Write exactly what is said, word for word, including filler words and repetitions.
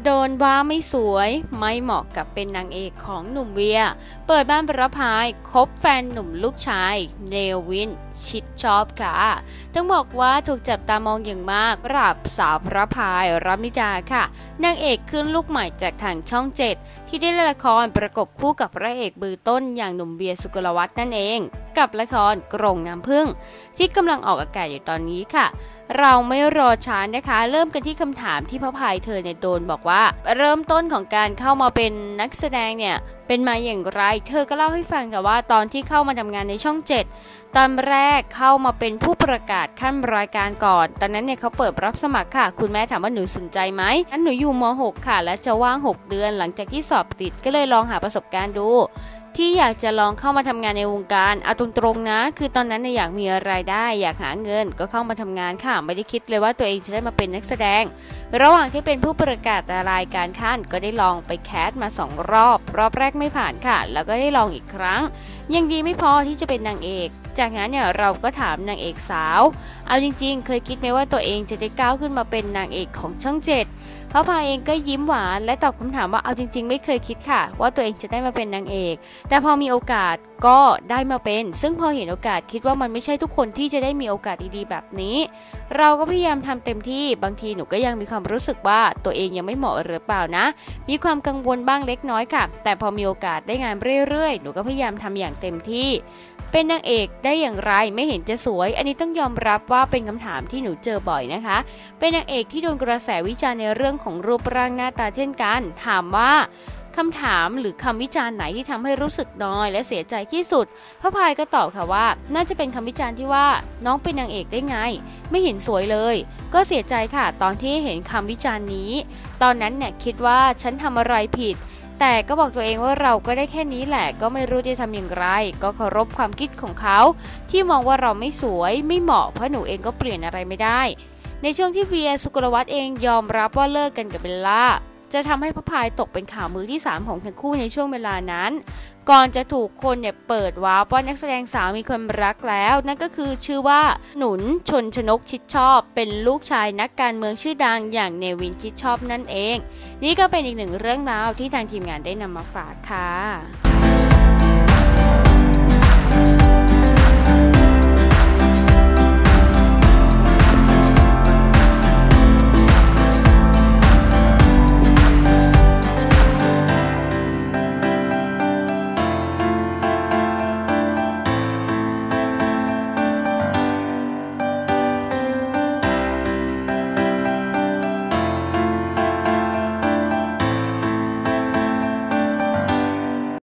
โดนว่าไม่สวยไม่เหมาะกับเป็นนางเอกของหนุ่มเวียเปิดบ้านประพายคบแฟนหนุ่มลูกชายเนวินชิดชอบค่ะต้องบอกว่าถูกจับตามองอย่างมากรับสาวประพายรัมิดาค่ะนางเอกขึ้นลูกใหม่จากทางช่องเจ็ดที่ได้เล่นละครประกบคู่กับพระเอกเบอร์ต้นอย่างหนุ่มเวียสุกลวัฒน์นั่นเองกับละครกรงน้ำผึ้งที่กำลังออกอากาศอยู่ตอนนี้ค่ะเราไม่รอช้านะคะเริ่มกันที่คำถามที่พระพายเธอเนี่ยโดนบอกว่าเริ่มต้นของการเข้ามาเป็นนักแสดงเนี่ยเป็นมาอย่างไรเธอก็เล่าให้ฟังค่ะว่าตอนที่เข้ามาทำงานในช่องเจ็ดตอนแรกเข้ามาเป็นผู้ประกาศขั้นรายการก่อนตอนนั้นเนี่ยเขาเปิดรับสมัครค่ะคุณแม่ถามว่าหนูสนใจไหมงั้นหนูอยู่ม หกค่ะและจะว่างหกเดือนหลังจากที่สอบติดก็เลยลองหาประสบการณ์ดูที่อยากจะลองเข้ามาทำงานในวงการเอาตรงๆนะคือตอนนั้นเนี่ยอยากมีรายได้อยากหาเงินก็เข้ามาทำงานค่ะไม่ได้คิดเลยว่าตัวเองจะได้มาเป็นนักแสดงระหว่างที่เป็นผู้ประกาศรายการขั้นก็ได้ลองไปแคสมาสองรอบรอบแรกไม่ผ่านค่ะแล้วก็ได้ลองอีกครั้งยังดีไม่พอที่จะเป็นนางเอกจากนั้นเนี่ยเราก็ถามนางเอกสาวเอาจริงๆเคยคิดไหมว่าตัวเองจะได้ก้าวขึ้นมาเป็นนางเอกของช่องเจ็ดพระพายเองก็ยิ้มหวานและตอบคำถามว่าเอาจริงๆไม่เคยคิดค่ะว่าตัวเองจะได้มาเป็นนางเอกแต่พอมีโอกาสก็ได้มาเป็นซึ่งพอเห็นโอกาสคิดว่ามันไม่ใช่ทุกคนที่จะได้มีโอกาสดีๆแบบนี้เราก็พยายามทำเต็มที่บางทีหนูก็ยังมีความรู้สึกว่าตัวเองยังไม่เหมาะหรือเปล่านะมีความกังวลบ้างเล็กน้อยค่ะแต่พอมีโอกาสได้งานเรื่อยๆหนูก็พยายามทำอย่างเต็มที่เป็นนางเอกได้อย่างไรไม่เห็นจะสวยอันนี้ต้องยอมรับว่าเป็นคำถามที่หนูเจอบ่อยนะคะเป็นนางเอกที่โดนกระแสวิจารณ์ในเรื่องของรูปร่างหน้าตาเช่นกันถามว่าคำถามหรือคำวิจารณ์ไหนที่ทำให้รู้สึกน้อยและเสียใจที่สุดพระพายก็ตอบค่ะว่าน่าจะเป็นคำวิจารณ์ที่ว่าน้องเป็นนางเอกได้ไงไม่เห็นสวยเลยก็เสียใจค่ะตอนที่เห็นคำวิจารณ์นี้ตอนนั้นเนี่ยคิดว่าฉันทำอะไรผิดแต่ก็บอกตัวเองว่าเราก็ได้แค่นี้แหละก็ไม่รู้จะทำอย่างไรก็เคารพความคิดของเขาที่มองว่าเราไม่สวยไม่เหมาะเพราะหนูเองก็เปลี่ยนอะไรไม่ได้ในช่วงที่เวียสุกลวัฒน์เองยอมรับว่าเลิกกันกับเบลล่าจะทำให้พระพายตกเป็นข่าวมือที่สามของทั้งคู่ในช่วงเวลานั้นก่อนจะถูกคนเนี่ยเปิดวาร์ปว่านักแสดงสาวมีคนรักแล้วนั่นก็คือชื่อว่าหนุนชนชนกชิดชอบเป็นลูกชายนักการเมืองชื่อดังอย่างเนวินชิดชอบนั่นเองนี่ก็เป็นอีกหนึ่งเรื่องราวที่ทางทีมงานได้นำมาฝากค่ะ